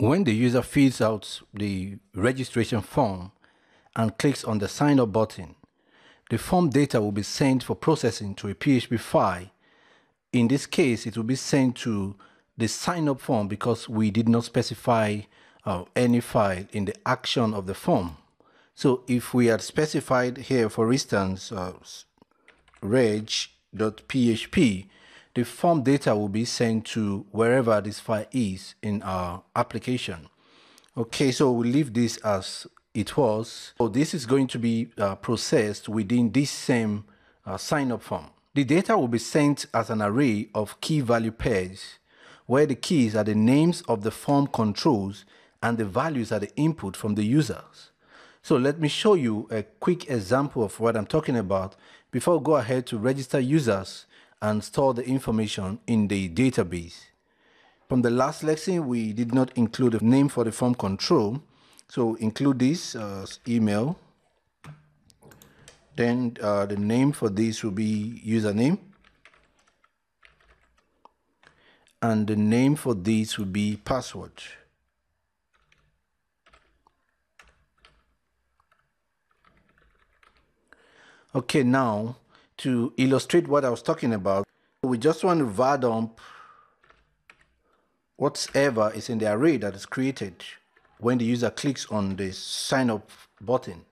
When the user fills out the registration form and clicks on the sign up button, the form data will be sent for processing to a PHP file. In this case, it will be sent to the sign up form because we did not specify any file in the action of the form. So if we had specified here, for instance, reg.php, the form data will be sent to wherever this file is in our application. Okay, so we'll leave this as it was. So this is going to be processed within this same sign up form. The data will be sent as an array of key value pairs, where the keys are the names of the form controls and the values are the input from the users. So let me show you a quick example of what I'm talking about before we go ahead to register users and store the information in the database. From the last lesson, we did not include a name for the form control. So include this email. Then the name for this will be username. And the name for this will be password. Okay, now to illustrate what I was talking about, we just want to var dump whatever is in the array that is created when the user clicks on the sign up button.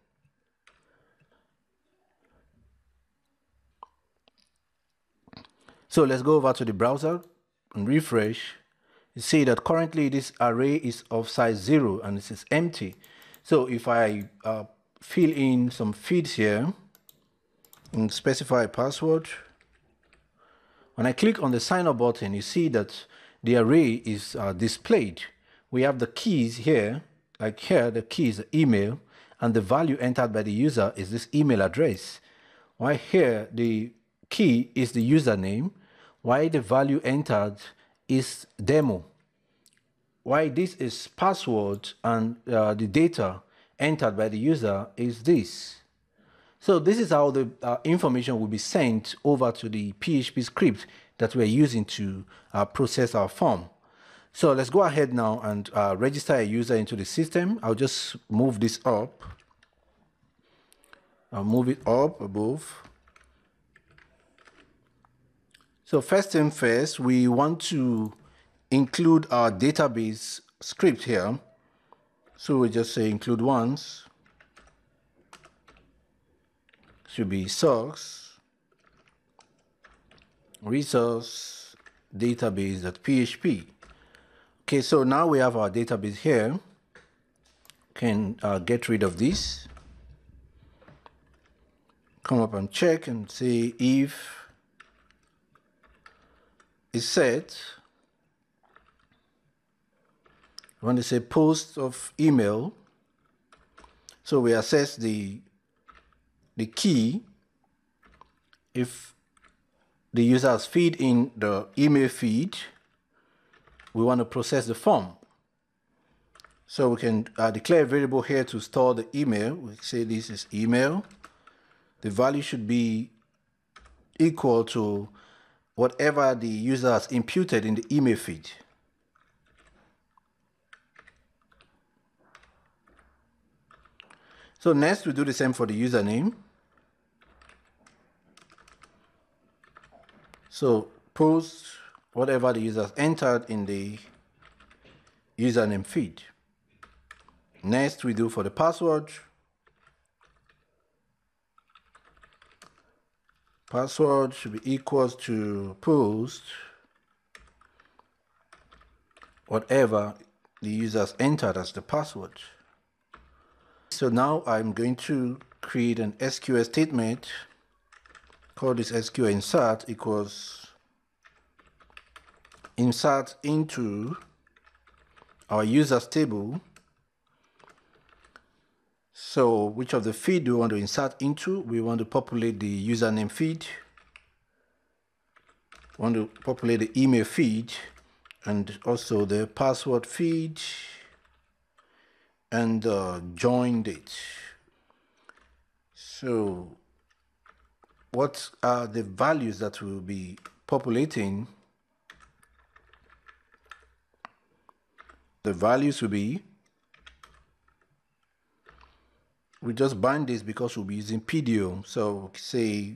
So let's go over to the browser and refresh. You see that currently this array is of size 0 and this is empty. So if I fill in some fields here and specify a password, when I click on the sign up button, you see that the array is displayed. We have the keys here, like here, the key is email, and the value entered by the user is this email address. While here, the key is the username, while the value entered is demo. While this is password and the data entered by the user is this. So this is how the information will be sent over to the PHP script that we're using to process our form. So let's go ahead now and register a user into the system. I'll just move this up. I'll move it up above. So first thing first, we want to include our database script here. So we just say include once. Should be source resource database.php. Okay, so now we have our database here. Can get rid of this. Come up and check and see if it's set. I want to say post of email. So we access the key. If the user has fed in the email feed, we want to process the form. So we can declare a variable here to store the email. We say this is email. The value should be equal to whatever the user has imputed in the email feed. So next we do the same for the username. So post whatever the user has entered in the username feed. Next we do for the password. Password should be equals to post whatever the user has entered as the password. So now I'm going to create an SQL statement. Call this SQL insert equals insert into our users table. So which of the feed do we want to insert into? We want to populate the username feed. We want to populate the email feed and also the password feed and join date. So what are the values that we'll be populating? the values will be, we just bind this because we'll be using PDO. So say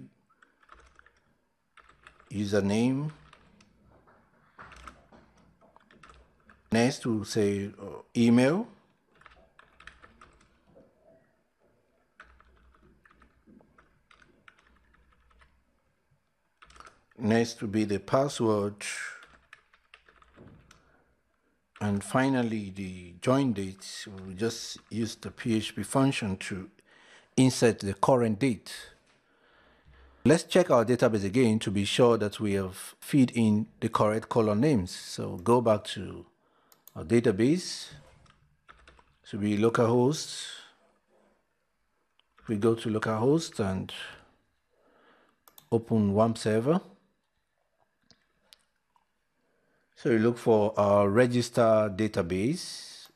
username. Next we'll say email. Next will be the password. And finally, the join date, we'll just use the PHP function to insert the current date. Let's check our database again to be sure that we have fed in the correct column names. So go back to our database. So we localhost. We go to localhost and open WAMP server. So you look for our register database.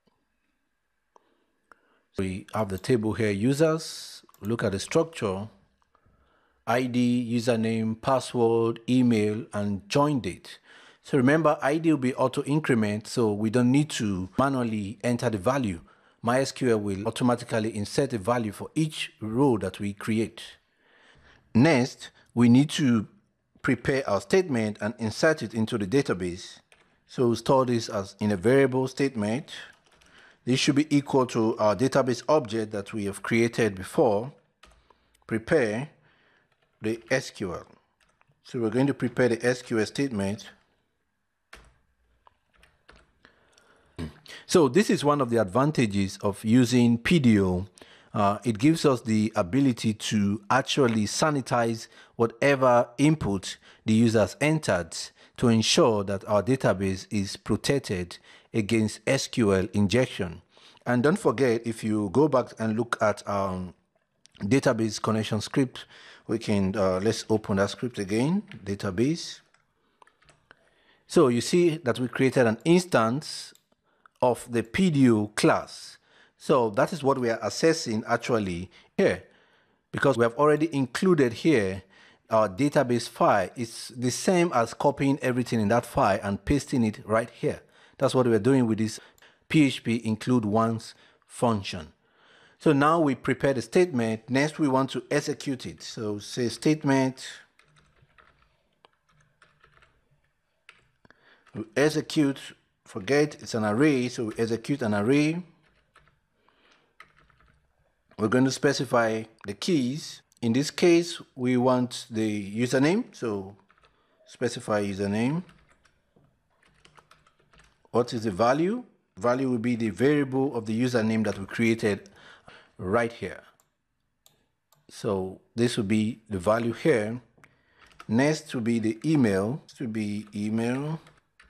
We have the table here, users. Look at the structure, ID, username, password, email, and join date. So remember, ID will be auto increment, so we don't need to manually enter the value. MySQL will automatically insert a value for each row that we create. Next, we need to prepare our statement and insert it into the database. So we'll store this as in a variable statement. This should be equal to our database object that we have created before. Prepare the SQL. So we're going to prepare the SQL statement. So this is one of the advantages of using PDO. It gives us the ability to actually sanitize whatever input the users entered to ensure that our database is protected against SQL injection. And don't forget, if you go back and look at our database connection script, we can, let's open that script again, database. So you see that we created an instance of the PDO class. So that is what we are assessing actually here, because we have already included here our database file. It's the same as copying everything in that file and pasting it right here. That's what we're doing with this PHP include once function. So now we prepare the statement. Next we want to execute it. So say statement, we execute, forget it's an array, so we execute an array. We're going to specify the keys. In this case, we want the username, so specify username. What is the value? Value will be the variable of the username that we created right here. So this will be the value here. Next will be the email. This will be email.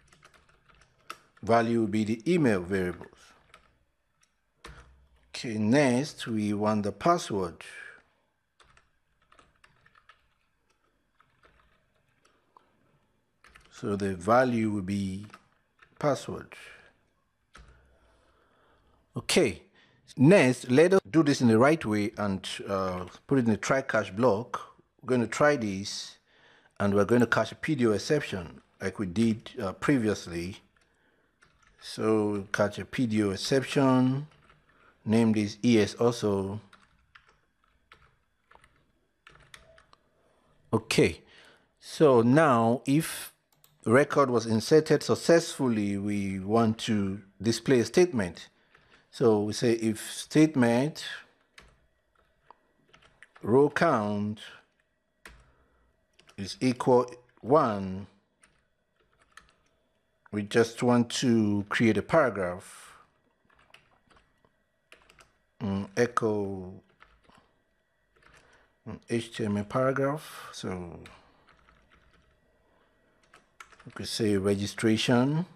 Value will be the email variables. Okay, next we want the password. So the value will be password. Okay, next let us do this in the right way and put it in the try catch block. We're going to try this and we're going to catch a PDO exception like we did previously. So catch a PDO exception. Name this ES also. Okay, so now if record was inserted successfully, we want to display a statement. So we say if statement row count is equal 1, we just want to create a paragraph. Echo HTML paragraph. So we could say registration.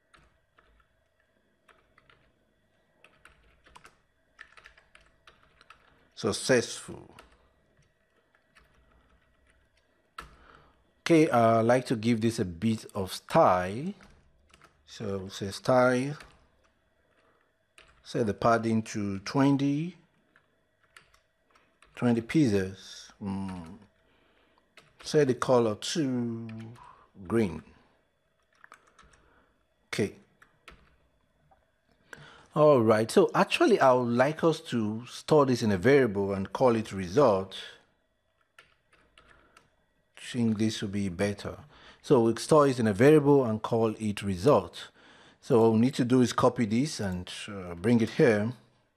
Successful. Okay, I like to give this a bit of style. So say style. Set the padding to 20 pieces. Set the color to green. Okay. All right, so actually I would like us to store this in a variable and call it result. I think this would be better. So we store it in a variable and call it result. So what we need to do is copy this and bring it here.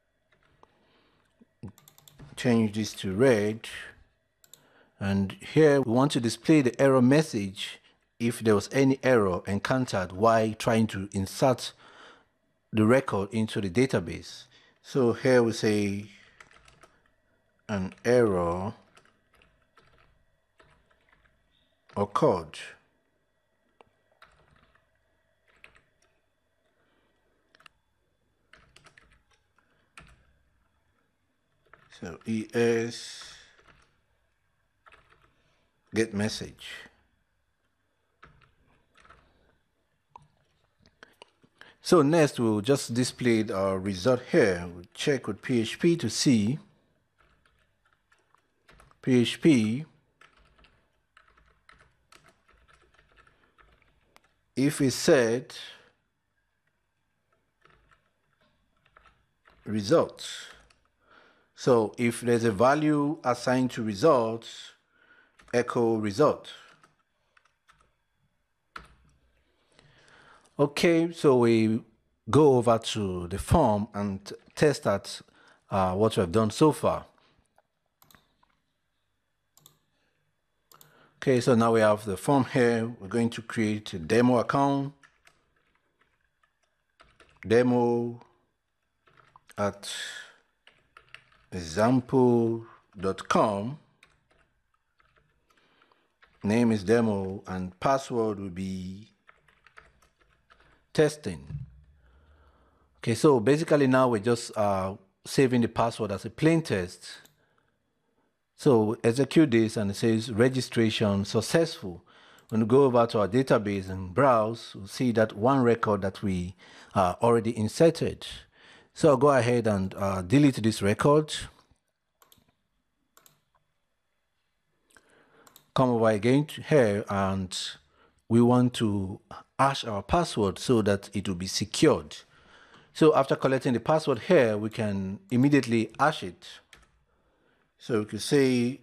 Change this to red. And here we want to display the error message if there was any error encountered while trying to insert the record into the database. So here we say an error occurred. So ES get message. So next we'll just display our result here. We'll check with PHP to see PHP if we set results. So if there's a value assigned to results, echo result. Okay, so we go over to the form and test out what we have done so far. Okay, so now we have the form here. We're going to create a demo account. Demo at example.com. Name is demo and password will be testing. Okay, so basically now we're just saving the password as a plain text. So execute this and it says registration successful. When we go over to our database and browse, we'll see that one record that we already inserted. So I'll go ahead and delete this record. Come over again to here and we want to hash our password so that it will be secured. So after collecting the password here, we can immediately hash it. So we can say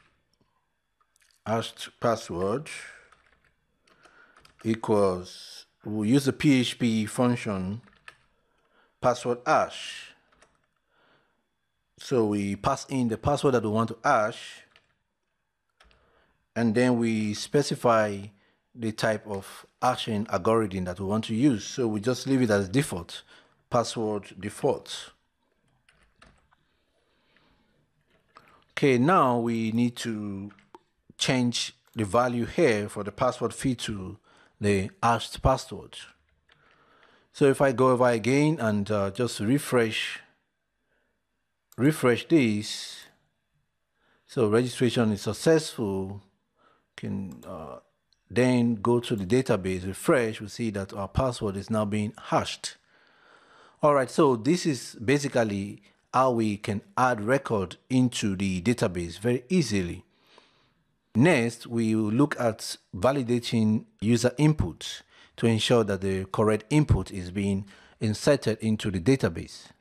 hashed password equals, we'll use the PHP function password hash. So we pass in the password that we want to hash, and then we specify the type of hashing algorithm that we want to use. So we just leave it as default, password default. Okay, now we need to change the value here for the password field to the hashed password. So if I go over again and just refresh this, so registration is successful, can then go to the database, refresh, we see that our password is now being hashed. All right, so this is basically how we can add record into the database very easily. Next, we will look at validating user input to ensure that the correct input is being inserted into the database.